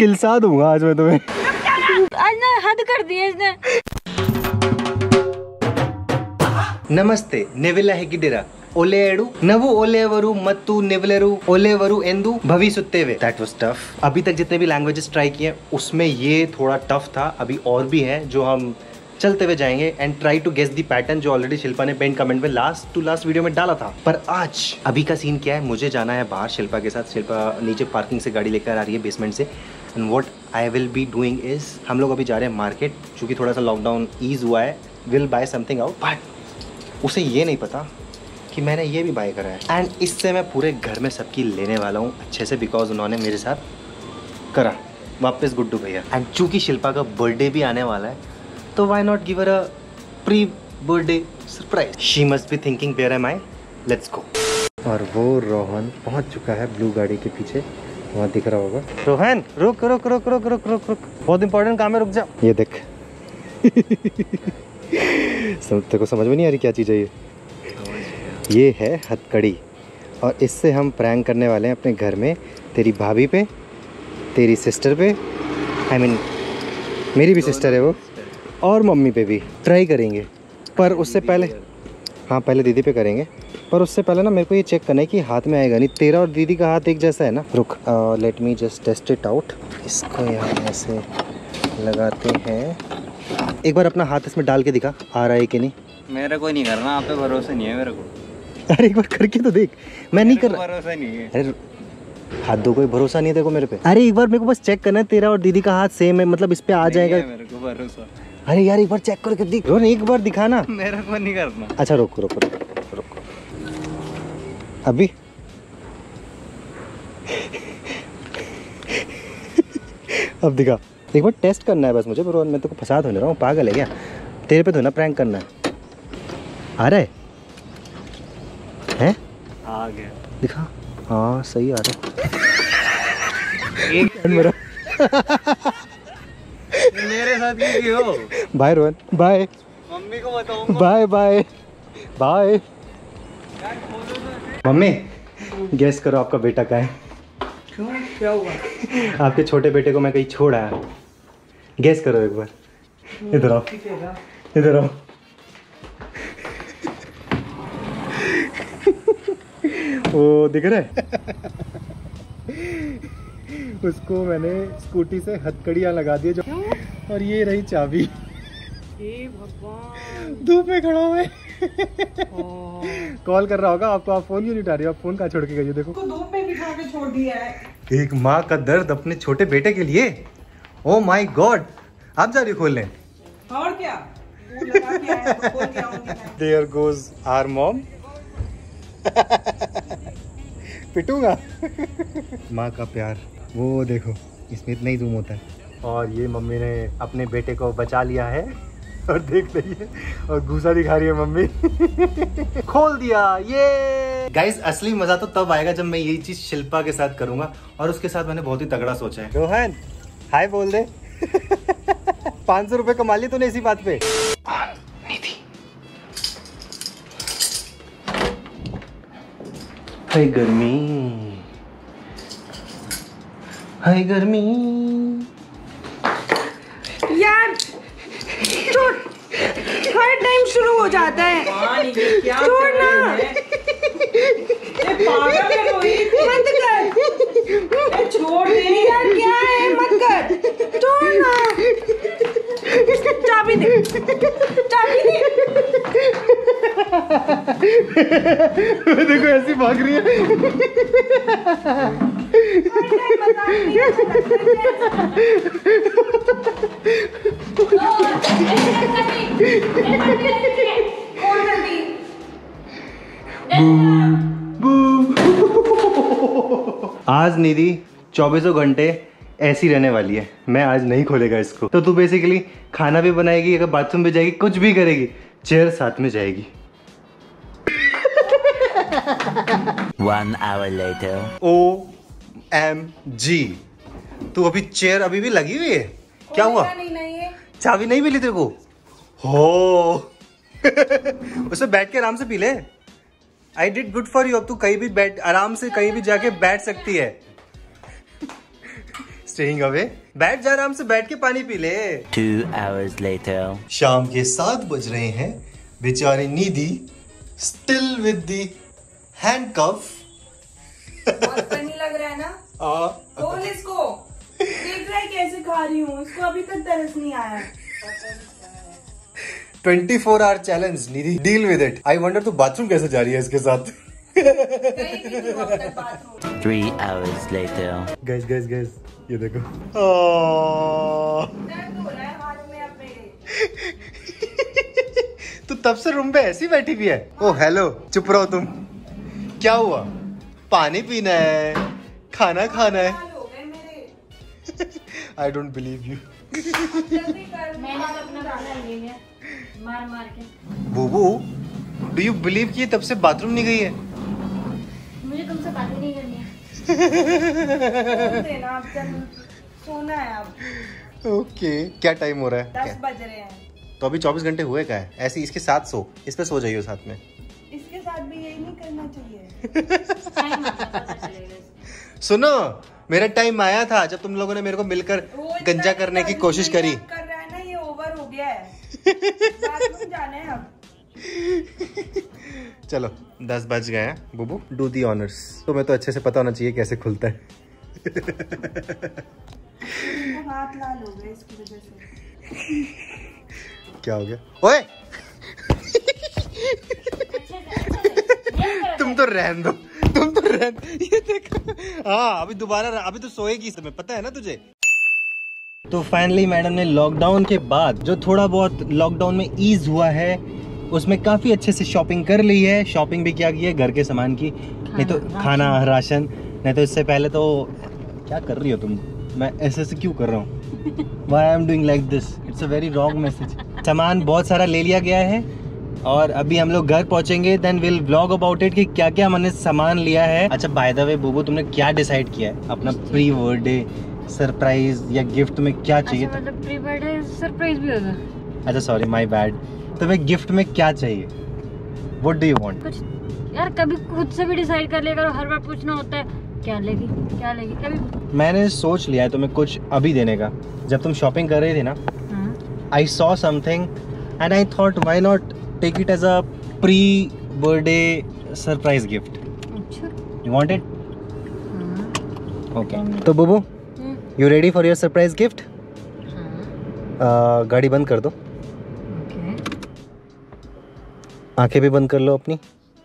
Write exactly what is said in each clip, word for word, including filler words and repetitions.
किलसा दूंगा आज मैं तुम्हें। आज ना हद कर दी है इसने। नमस्ते नेविला हेगिडेरा ओलेएडू नवु ओलेवरु मत्तु निवलेरु ओलेवरु एंदु भविसुत्तेवे। That was tough. अभी तक जितने भी लैंग्वेजेस ट्राई किए उसमें ये थोड़ा टफ था। अभी और भी हैं जो हम चलते हुए जाएंगे and try to guess the pattern जो ऑलरेडी शिल्पा ने पेंट कमेंट में लास्ट टू लास्ट वीडियो में डाला था। पर आज अभी का सीन क्या है, मुझे जाना है बाहर शिल्पा के साथ। शिल्पा नीचे पार्किंग से गाड़ी लेकर आ रही है बेसमेंट से। And what I will be doing is, हम लोग अभी जा रहे हैं मार्केट, क्योंकि थोड़ा सा लॉकडाउन ईज हुआ है। Will buy something out, but उसे ये नहीं पता कि मैंने ये भी बाय करा है। एंड इससे मैं पूरे घर में सबकी लेने वाला हूँ अच्छे से, बिकॉज उन्होंने मेरे साथ करा वापस गुड्डू भैया। एंड चूँकि शिल्पा का बर्थडे भी आने वाला है तो why not give her a pre birthday surprise. She must be thinking where am I, let's go. और वो रोहन पहुंच चुका है ब्लू गाड़ी के पीछे, वहाँ दिख रहा होगा। रोहन रुक रुक रुक रुक रुक रुक रुक, बहुत इंपॉर्टेंट काम है, रुक जा। ये देख तेरे को समझ में नहीं आ रही क्या चीज़ है ये? ये है हथकड़ी, और इससे हम प्रैंक करने वाले हैं अपने घर में, तेरी भाभी पे, तेरी सिस्टर पे, आई I मीन mean, मेरी भी सिस्टर है वो, और मम्मी पे भी ट्राई करेंगे। पर उससे पहले, हाँ पहले दीदी पे करेंगे, पर उससे पहले ना मेरे को ये चेक करना है कि हाथ में आएगा नहीं। तेरा और दीदी का हाथ एक जैसा है ना। रुक, let me just test it out. इसको यहाँ ऐसे लगाते हैं, एक बार अपना हाथ इसमें डाल के दिखा, आ रहा है कि नहीं। मेरा कोई नहीं करना, आप पे भरोसा नहीं है मेरे को। अरे एक बार करके तो देख। मैं नहीं कर रहा, भरोसा नहीं है। अरे हाथ दो, कोई भरोसा नहीं है देखो मेरे पे। अरे एक बार मेरे को बस चेक करना है, तेरा और दीदी का हाथ सेम है, मतलब इस पे आ जाएगा मेरे को भरोसा। अरे यार एक बार चेक करके दिख, रोहन एक बार दिखाना। मेरा को नहीं करना। अच्छा रुक रुक रुक रुक, अभी अब दिखा, एक बार टेस्ट करना है बस मुझे। रोहन मैं तो को फंसा धोने रहा हूँ, पागल है क्या? तेरे पे तो ना प्रैंक करना है। आ रहा है हैं? आ गया, दिखा। हाँ सही आ रहा है। एक मेरा मेरे साथ क्यों हो? Bye Rohan, bye. मम्मी को बताऊंगा। Bye bye bye. Mummy guess करो आपका बेटा कहाँ है? क्यों, क्या हुआ? आपके छोटे बेटे को मैं कहीं छोड़ आया, गेस करो एक बार। इधर आओ, इधर आओ। वो दिख रहा है? उसको मैंने स्कूटी से हथकड़ियाँ लगा दिए जो, और ये रही चाबी। हे भगवान, धूप में खड़ा हुआ है। कॉल कर रहा होगा आपको, आप फोन क्यों नहीं उठा रही हो? आप फोन कहाँ छोड़ के गई हो? देखो धूप में बिठा के छोड़ दिया है। एक माँ का दर्द अपने छोटे बेटे के लिए। ओ माय गॉड, आप जा रही हो खोलने? और क्या, लगा के आया तो खोल के आऊंगी। There goes our mom। पिटूंगा। माँ का प्यार, वो देखो इसमें इतना ही जूम होता है। और ये मम्मी ने अपने बेटे को बचा लिया है और देख रही है और गुस्सा दिखा रही है मम्मी। खोल दिया ये। गाइस असली मजा तो तब आएगा जब मैं यही चीज शिल्पा के साथ करूंगा, और उसके साथ मैंने बहुत ही तगड़ा सोचा है। रोहन हाय बोल दे। पाँच सौ रुपए कमा लिए तूने इसी बात पे। हाय गर्मी, हाय गर्मी। यार छोड़, हर टाइम शुरू हो जाता है। छोड़ ना, मत कर, छोड़ दे यार, क्या है, मत कर, छोड़ ना। चाबी दे, चाबी दे। देखो ऐसी भाग रही है। आज निधि चौबीसों घंटे ऐसी रहने वाली है। मैं आज नहीं खोलेगा इसको। तो तू बेसिकली खाना भी बनाएगी, अगर बाथरूम भी जाएगी, कुछ भी करेगी, चेयर साथ में जाएगी। One hour later. O M G, तू अभी चेयर अभी भी लगी हुई है? क्या हुआ? नहीं नहीं है, चाबी नहीं मिली तेरे को? हो उसमें बैठ के आराम से पी ले। I did good for you. अब तू कहीं भी बैठ, आराम से कहीं भी जाके बैठ सकती है। Staying away. बैठ जा, आराम से बैठ के पानी पी ले। Two hours later. शाम के सात बज रहे हैं। बेचारी Nidhi still with the handcuff. बहुत फनी लग रहा है ना? खोल इसको, देख रहा है कैसे खा रही हूँ, इसको अभी तक तरस नहीं आया। Twenty four hour challenge Nidhi, deal with it. I wonder तू बाथरूम कैसे जा रही है इसके साथ। Three hours later. Guess guess guess ये देखो। तू तब से रूम पे ऐसी बैठी भी है। ओ हेलो, चुप रहो तुम। क्या हुआ? पानी पीना है, खाना खाना है। I don't believe you. मार मार के। बूबू, डू यू बिलीव कि ये तब से बाथरूम नहीं गई है? मुझे तुमसे बातें नहीं करनी है। देना, अब चल सोना है अब। ओके, क्या टाइम हो रहा है? दस बज रहे हैं। तो अभी चौबीस घंटे हुए क्या है? ऐसे इसके साथ सो, इस पे सो जाइए साथ में। इसके साथ भी यही नहीं करना चाहिए। टाइम आता पता चलेगा। सुनो, मेरा टाइम आया था जब तुम लोगों ने मेरे को मिलकर गंजा करने की कोशिश करी। कर रहा है ना, ये ओवर हो गया है। बाथरूम जाना है अब। चलो दस बज गए हैं। Bubu, do the honours. तुम्हें तो अच्छे से पता होना चाहिए कैसे खुलता है। तो हाथ लाल हो गए इसकी वजह से। क्या हो गया? ओए तुम तो रहन दो, तुम तो रहन। ये देखो, हाँ अभी दोबारा, अभी तो सोएगी इस समय, पता है ना तुझे। तो फाइनली मैडम ने लॉकडाउन के बाद जो थोड़ा बहुत लॉकडाउन में ईज हुआ है उसमें काफी अच्छे से शॉपिंग कर ली है। शॉपिंग भी क्या की है, घर के सामान की, नहीं तो खाना राशन। नहीं तो इससे पहले तो क्या कर रही हो तुम? मैं ऐसे ऐसे क्यों कर रहा हूँ? Why I am doing like this? It's a very wrong message. सामान बहुत सारा ले लिया गया है और अभी हम लोग घर पहुंचेंगे, then will vlog about it कि क्या क्या मैंने सामान लिया है। अच्छा बाय द वे बुबू, तुमने क्या डिसाइड किया है अपना प्री बर्थडे सरप्राइज या गिफ्ट में क्या चाहिए? अच्छा, मतलब प्री बर्थडे सरप्राइज भी होगा? अच्छा सॉरी, माय बैड। तुम्हें गिफ्ट में क्या चाहिए? What do you want? कुछ यार कभी खुद से भी डिसाइड कर लिया करो, हर बार पूछना होता है क्या लेगी क्या लेगी। कभी मैंने सोच लिया है तुम्हें कुछ अभी देने का। जब तुम शॉपिंग कर रही थी ना, I saw something and I thought why not take it as a pre birthday surprise gift. अच्छा, यू वांट इट? ओके, तो Bubu you ready for your surprise gift? गाड़ी बंद कर दो। आंखें भी बंद कर लो अपनी।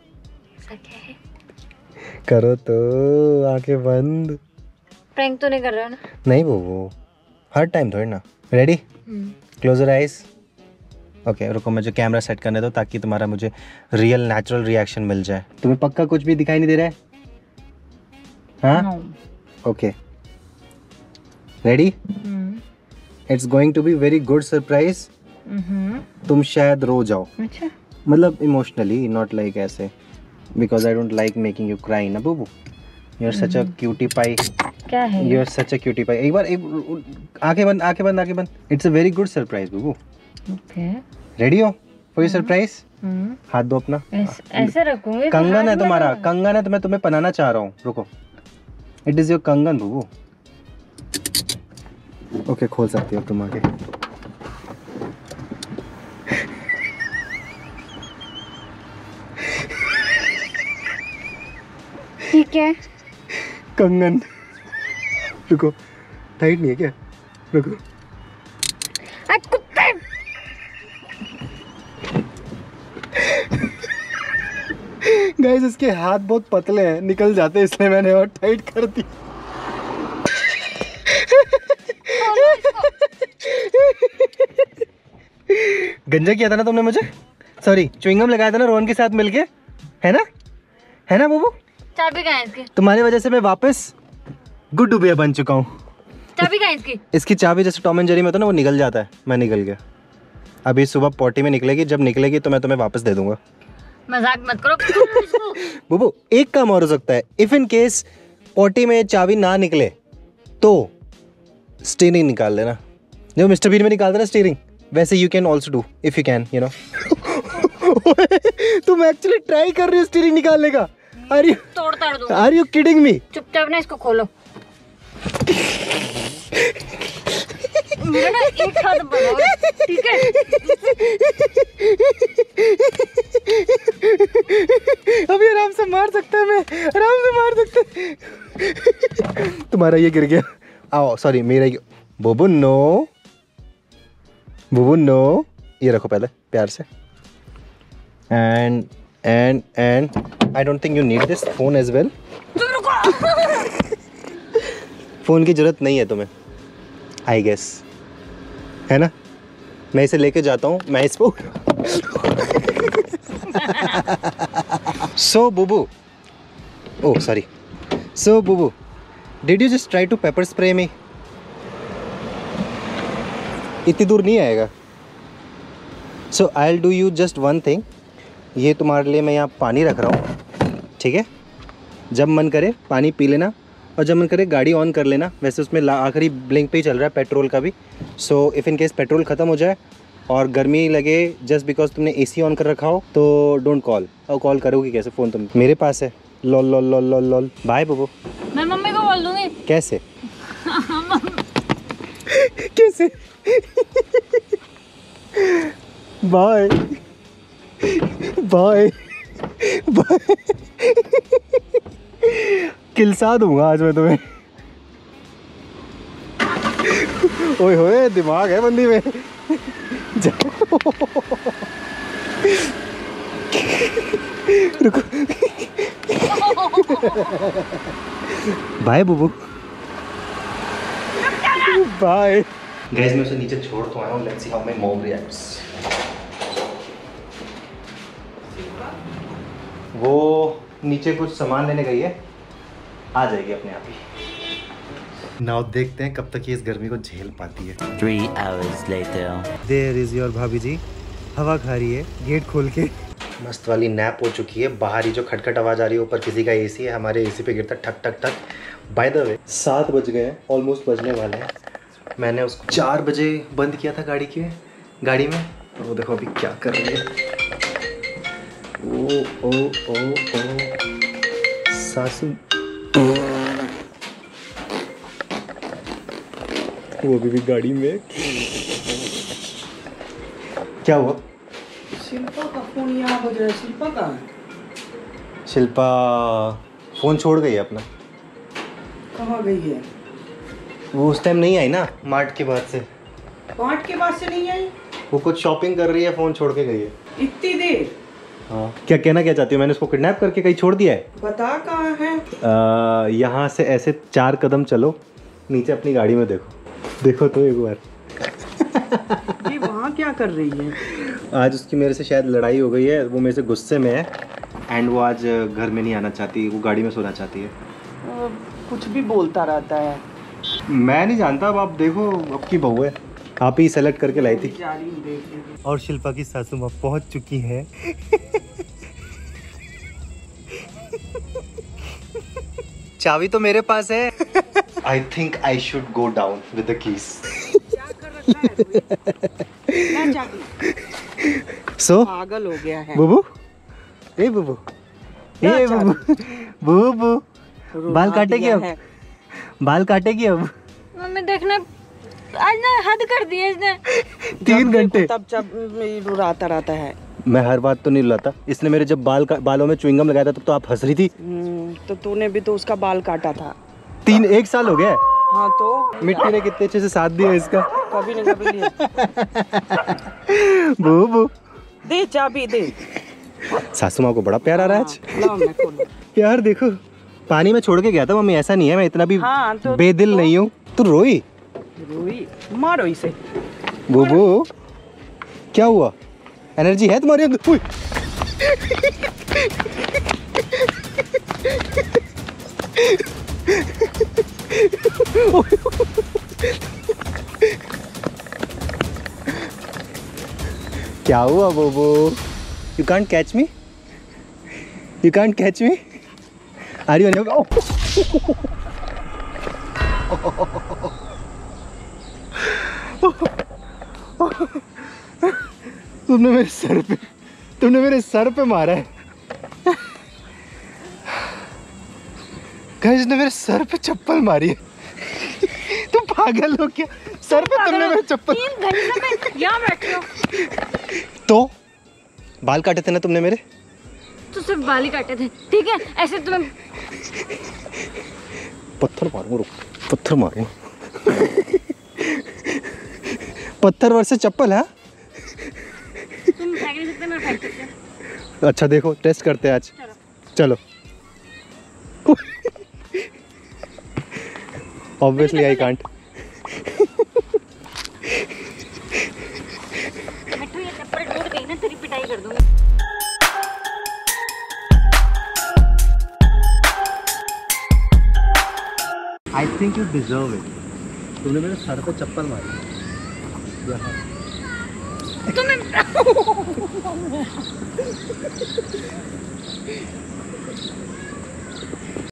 करो तो आंखें बंद। प्रैंक तो नहीं कर रहा ना? नहीं वो हर टाइम थोड़ी ना। Ready? Close your eyes. Okay रुको, मुझे कैमरा सेट करने दो ताकि तुम्हारा मुझे रियल नेचुरल रिएक्शन मिल जाए। तुम्हें पक्का कुछ भी दिखाई नहीं दे रहा है? हाँ okay, ready? It's going to be very good surprise. तुम शायद रो जाओ। अच्छा, मतलब इमोशनली, नॉट लाइक ऐसे, because I don't like making you cry ना Bubu. You are such a cutie pie. क्या है? You are such a cutie pie. एक बार एक आंखें बंद, आंखें बंद, आंखें बंद। It's a very good surprise Bubu. Okay, ready हो फॉर योर सरप्राइज? हाथ दो अपना। ऐसे, ऐसे रखूंगी। कंगन है तुम्हारा, कंगन है तो मैं तुम्हें पहनाना चाह रहा हूँ। रुको, इट इज योर कंगन बुबू। ओके, खोल सकती हो तुम आगे। ठीक है, कंगन। रुको, टाइट नहीं है क्या? रुको। कुत्ते। गाइस इसके हाथ बहुत पतले हैं, निकल जाते हैं, इसलिए मैंने और टाइट कर दी। गंजा किया था ना तुमने मुझे? सॉरी, च्युइंगम लगाया था ना रोहन के साथ मिलके, है ना? है ना बुबू? चाबी कहाँ है इसकी? तुम्हारी वजह से मैं वापस गुड्डू भैया बन चुका हूँ। चाबी कहाँ है इसकी? इसकी चाबी जैसे टॉम एंड जेरी में होता है ना, वो निकल जाता है। मैं निकल गया। अभी सुबह पॉटी में निकलेगी, जब निकलेगी तो मैं तुम्हें वापस दे दूंगा। मजाक मत करो। बुबू एक काम और हो सकता है, इफ इन केस पॉटी में चाबी ना निकले तो स्टीयरिंग निकाल लेना, जो मिस्टर बीन में निकालते ना स्टीयरिंग, वैसे you can also do if you can, you know. तुम एक्चुअली ट्राई कर रही हो स्टीयरिंग निकालने का? आर यू तोड़ ताड़ दो। Are you kidding me? चुपचाप ना इसको खोलो। मेरा ना एक हाथ बनाओ, ठीक है? अभी आराम से मार सकता है, मैं आराम से मार सकता है। तुम्हारा ये गिर गया। आओ सॉरी मेरा ये। बुबू नो, बुबू नो, ये रखो पहले प्यार से। And and and I don't think you need this phone as well. Phone की जरूरत नहीं है तुम्हें, आई गेस, है ना? मैं इसे लेके जाता हूँ, मैं इसको so Bubu, oh sorry, so Bubu, did you just try to pepper spray me? इतनी दूर नहीं आएगा। So I will do you just one thing. ये तुम्हारे लिए मैं यहाँ पानी रख रहा हूँ, ठीक है? जब मन करे पानी पी लेना, और जब मन करे गाड़ी ऑन कर लेना। वैसे उसमें आखिरी ब्लिंक पे ही चल रहा है पेट्रोल का भी। So if in case petrol ख़त्म हो जाए और गर्मी लगे जस्ट बिकॉज तुमने एसी ऑन कर रखा हो तो डोंट कॉल। और कॉल करोगी कैसे? फ़ोन तुम मेरे पास है। Lol lol lol lol lol. Bye Bubu. मैं मम्मी को बोल दूंगी। कैसे? कैसे? Bye bye bye. किलसा दूंगा आज मैं तुम्हें। ओए होए, दिमाग है बंदी में। रुको। बाय बुबू। बाय। गाइस मैं उसे नीचे छोड़ तो आया हूँ। Let's see how my mom reacts. वो नीचे कुछ सामान लेने गई है, आ जाएगी अपने आप ही। नाउ देखते हैं कब तक ये इस गर्मी को झेल पाती है। Three hours later. There is your bhabhi ji, हवा खा रही है गेट खोल के। मस्त वाली नैप हो चुकी है। बाहर ही जो खटखट आवाज़ आ रही है, ऊपर किसी का एसी है, हमारे एसी पे गिरता ठक ठक ठक। बाय द वे सात बज गए हैं, ऑलमोस्ट बजने वाले हैं। मैंने उसको चार बजे बंद किया था गाड़ी के गाड़ी में, और वो देखो अभी क्या कर रही है। ओ ओ ओ ओ सासू, वो अभी भी गाड़ी में। क्या हुआ? शिल्पा का फोन यहाँ बज रहा है। शिल्पा कहाँ है? शिल्पा फोन छोड़ गई है अपना। कहाँ गई है? वो उस टाइम नहीं आई ना, मार्ट के बाद से। पाँच के बाद से नहीं आई? वो कुछ शॉपिंग कर रही है, फोन छोड़ के गई है। इतनी देर? हाँ, क्या कहना क्या चाहती हो? मैंने उसको किडनैप करके कहीं छोड़ दिया है? बता कहाँ है? आ, यहाँ से ऐसे चार कदम चलो, नीचे अपनी गाड़ी में देखो। देखो तो एक बार। ये वहाँ क्या कर रही है? आज उसकी मेरे से शायद लड़ाई हो गई है, वो मेरे से गुस्से में है। एंड वो आज घर में नहीं आना चाहती, वो गाड़ी में सोना चाहती है। आ, कुछ भी बोलता रहता है। मैं नहीं जानता, अब आप देखो, अब की बहू है, आप ही सेलेक्ट करके लाई थी। जा रही हूँ, देख लेंगे। और शिल्पा की सासू माँ पहुँच चुकी है। चाबी तो मेरे पास है। I think I should go down with the keys. क्या कर रखा है? क्या चाबी? सो पागल हो गया है। बुबू, ए बुबू, ए बुबू, बुबू, बाल काटेगी अब? बाल काटेगी अब? मम्मी देखना, आज ना हद कर दी है इसने। तीन घंटे तब जब रुलाता रहता है। मैं हर बात तो नहीं रुलाता। इसने मेरे जब बाल का बालों में च्युइंगम लगाया था तब तो आप हंस रही थी। तो तूने भी तो उसका बाल काटा था। तीन एक साल हो गया। हाँ तो मिट्टी ने कितने अच्छे से साथ दिया इसका। कभी नहीं कभी नहीं। बुबू, दे चाबी दे। सासू माँ को बड़ा प्यार आ रहा है आज। लाओ मैं खोलूं। प्यार देखो, पानी में छोड़ के गया था मम्मी, ऐसा नहीं है मैं इतना भी हाँ, तो, बेदिल तो, नहीं हूँ। तू रोई? रोई? मारो इसे। बुबू क्या हुआ? एनर्जी है तुम्हारे अंदर? उई। क्या हुआ Bubu? You can't catch me, you can't catch me. Are you unable? तुमने मेरे सर पे तुमने मेरे सर पे मारा है। गाइस ने मेरे सर पे चप्पल मारी है। तुम पागल हो क्या? सर पे तुमने मेरे चप्पल। तीन घंटे में यहाँ बैठे हो तो बाल काटे थे ना तुमने मेरे? तो सिर्फ बाल ही काटे थे, ठीक है? ऐसे तुम्हें पत्थर मारूंगा, रुक पत्थर मारूंगा। पत्थर वर्सेस चप्पल है। तुम फेंक नहीं सकते, मैं फेंक सकती हूँ। अच्छा देखो टेस्ट करते हैं आज। चलो ऑब्वियसली आई कांट। मिट्टू ये चप्पल टूट गई ना, तेरी पिटाई कर दूंगी। I think you deserve it. तुमने मेरे सर पे चप्पल मारी।